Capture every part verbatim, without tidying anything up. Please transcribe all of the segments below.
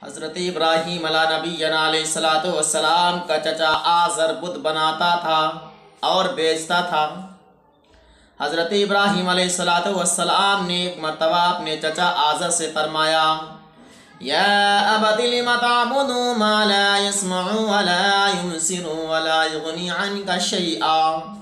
حضرت ابراہیم علیہ نبی علیہ الصلوۃ والسلام کا چچا آزر بت بناتا تھا اور بیچتا تھا۔ حضرت ابراہیم علیہ الصلوۃ والسلام نے ایک مرتبہ اپنے چچا آزر سے فرمایا، یا ابت لم تعبد ما لا يسمع ولا يبصر ولا يغني عنك شيئا،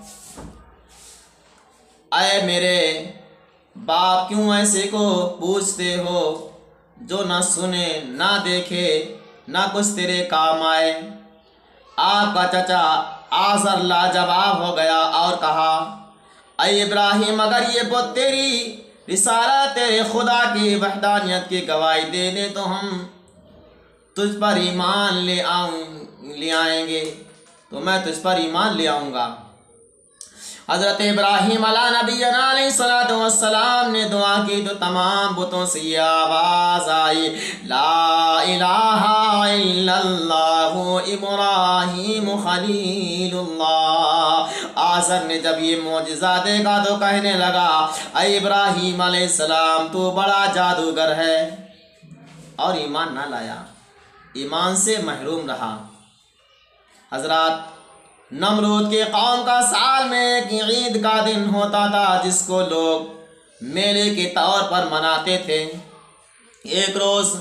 اے میرے باپ کیوں ایسے کو پوچھتے ہو جو نہ سنے نہ دیکھے نہ کچھ تیرے کام آئے۔ آپ کا چچا آزر لاجواب ہو گیا اور کہا، اے ابراہیم اگر یہ بت تیری رسالت تیرے خدا کی وحدانیت کی گواہی دے دے تو ہم تجھ پر ایمان لے آؤں لے آئیں گے تو میں تجھ پر ایمان لے آؤں گا۔ حضرت ابراہیم علیہ نبی علیہ الصلوۃ والسلام نے دعا کی تو تمام بتوں سے یہ آواز آئی، لا الہ الا اللہ ابراہیم خلیل اللہ۔ آزر نے جب یہ معجزہ دیکھا تو کہنے لگا، اے ابراہیم علیہ السلام تو بڑا جادوگر ہے، اور ایمان نہ لایا، ایمان سے محروم رہا۔ حضرات، نمرود کے قوم کا سال میں ایک عید کا دن ہوتا تھا جس کو لوگ میلے کے طور پر مناتے تھے۔ ایک روز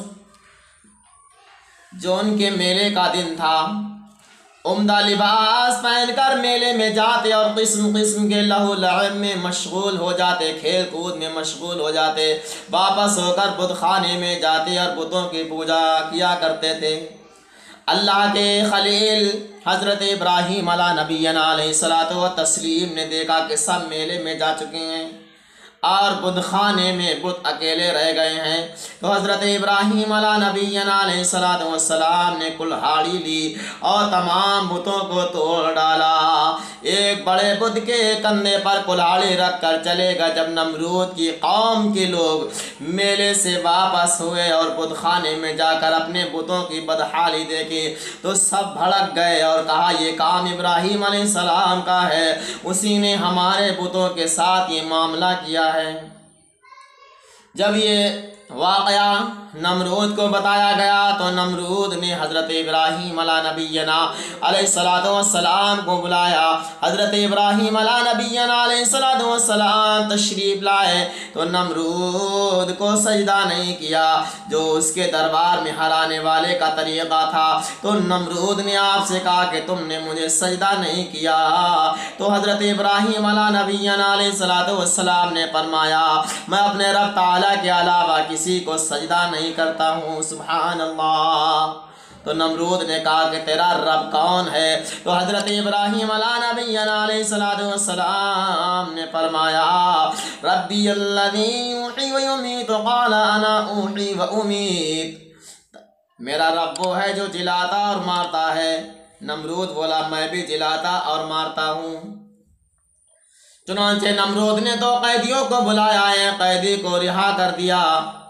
جو ان کے میلے کا دن تھا، عمدہ لباس پہن کر میلے میں جاتے اور قسم قسم کے لہو لعب میں مشغول ہو جاتے، کھیل کود میں مشغول ہو جاتے، واپس ہو کر بت خانے میں جاتے اور بتوں کی پوجا کیا کرتے تھے۔ اللہ کے خلیل حضرت ابراہیم علیہ نبی علیہ الصلوۃ والتسلیم نے دیکھا کہ سب میلے میں جا چکے ہیں اور بت خانے میں بت اکیلے رہ گئے ہیں، تو حضرت ابراہیم علیہ نبی علیہ الصلوۃ والسلام نے کلہاڑی لی اور تمام بتوں کو توڑ ڈالا۔ ایک بڑے بت کے کندھے پر کلہاڑی رکھ کر چلے گا۔ جب نمرود کی قوم کے لوگ میلے سے واپس ہوئے اور بت خانے میں جا کر اپنے بتوں کی بدحالی دیکھی تو سب بھڑک گئے اور کہا، یہ کام ابراہیم علیہ السلام کا ہے، اسی نے ہمارے بتوں کے ساتھ یہ معاملہ کیا ہے۔ جب یہ واقعہ نمرود کو بتایا گیا تو نمرود نے حضرت ابراہیم علیہ نبی علیہ الصلوۃ والسلام کو بلایا۔ حضرت ابراہیم علیہ نبی علیہ الصلوۃ والسلام تشریف لائے تو نمرود کو سجدہ نہیں کیا جو اس کے دربار میں ہرانے والے کا طریقہ تھا، تو نمرود نے آپ سے کہا کہ تم نے مجھے سجدہ نہیں کیا، تو حضرت ابراہیم علیہ نبی علیہ الصلوۃ والسلام نے فرمایا، میں اپنے رب تعالیٰ کے علاوہ کسی کو سجدہ نہیں کرتا ہوں، سبحان اللہ۔ تو نمرود نے کہا کہ تیرا رب کون ہے؟ تو حضرت ابراہیم علیہ نبی علیہ الصلوۃ والسلام نے فرمایا، ربی الذی یحیی و یمیت قال انا احیی و امیت، میرا رب وہ ہے جو جلاتا اور مارتا ہے۔ نمرود بولا، میں بھی جلاتا اور مارتا ہوں۔ چنانچہ نمرود نے دو قیدیوں کو بلایا، ایک قیدی کو رہا کر دیا۔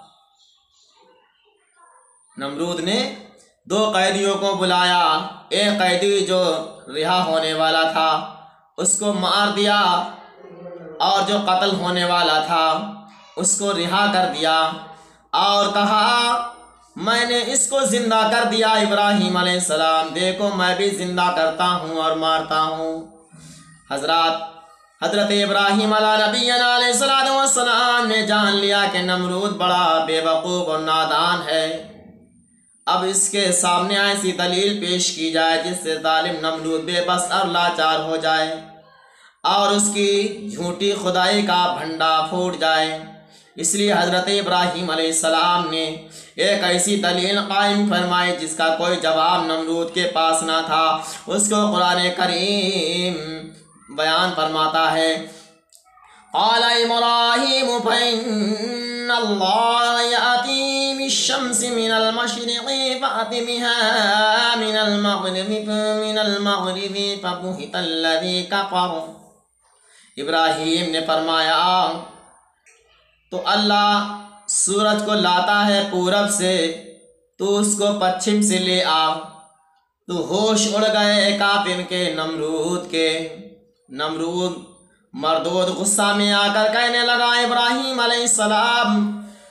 نمرود نے دو قیدیوں کو بلایا، ایک قیدی جو رہا ہونے والا تھا اس کو مار دیا اور جو قتل ہونے والا تھا اس کو رہا کر دیا، اور کہا، میں نے اس کو زندہ کر دیا ابراہیم علیہ السلام، دیکھو میں بھی زندہ کرتا ہوں اور مارتا ہوں۔ حضرات، حضرت ابراہیم علیہ نبی علیہ الصلوۃ والسلام نے جان لیا کہ نمرود بڑا بے وقوف اور نادان ہے۔ اب اس کے سامنے ایسی دلیل پیش کی جائے جس سے ظالم نمرود بے بس اور لاچار ہو جائے اور اس کی جھوٹی خدائی کا بھنڈا پھوٹ جائے۔ اس لیے حضرت ابراہیم علیہ السلام نے ایک ایسی دلیل قائم فرمائی جس کا کوئی جواب نمرود کے پاس نہ تھا۔ اس کو قرآن کریم بیان فرماتا ہے، قال ابراہیم فإن اللہ یأتی بالشمس من المشرق فأت بها من المغرب من المغرب فبہت الذی کفر۔ ابراہیم نے فرمایا، تو اللہ سورج کو لاتا ہے پورب سے، تو اس کو پچھم سے لے آ۔ تو ہوش اڑ گئے کافر کے، نمرود کے۔ نمرود مردود غصہ میں آ کر کہنے لگا، ابراہیم علیہ السلام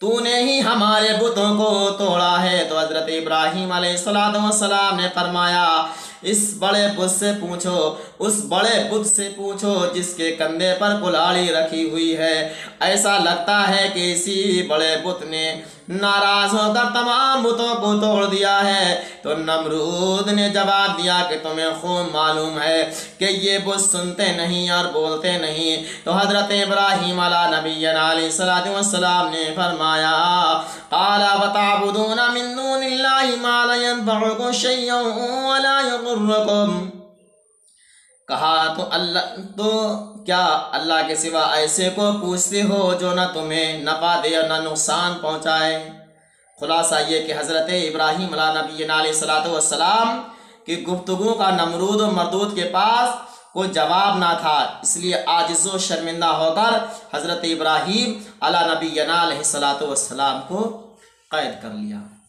تو نے ہی ہمارے بتوں کو توڑا ہے۔ تو حضرت ابراہیم علیہ السلام نے فرمایا اس بڑے بت سے پوچھو، اس بڑے بت سے پوچھو جس کے کندھے پر کلاڑی رکھی ہوئی ہے، ایسا لگتا ہے کہ اسی بڑے بت نے ناراض ہو کر تمام بتوں کو توڑ دیا ہے۔ تو نمرود نے جواب دیا کہ تمہیں خوب معلوم ہے کہ یہ بت سنتے نہیں اور بولتے نہیں۔ تو حضرت ابراہیم علیہ نبینا علیہ السلام نے فرمایا قال وتعبدون من دون اللہ ما لا ينفعكم شيئا ولا يضركم، کہا تو اللہ تو کیا اللہ کے سوا ایسے کو پوچھتے ہو جو نہ تمہیں نفع دے اور نہ نقصان پہنچائے۔ خلاصہ یہ کہ حضرت ابراہیم علیہ نبینا علیہ السلام کی گفتگو کا نمرود و مردود کے پاس کوئی جواب نہ تھا، اس لیے عاجز و شرمندہ ہو کر حضرت ابراہیم علیہ نبینا علیہ السلام کو قید کر لیا۔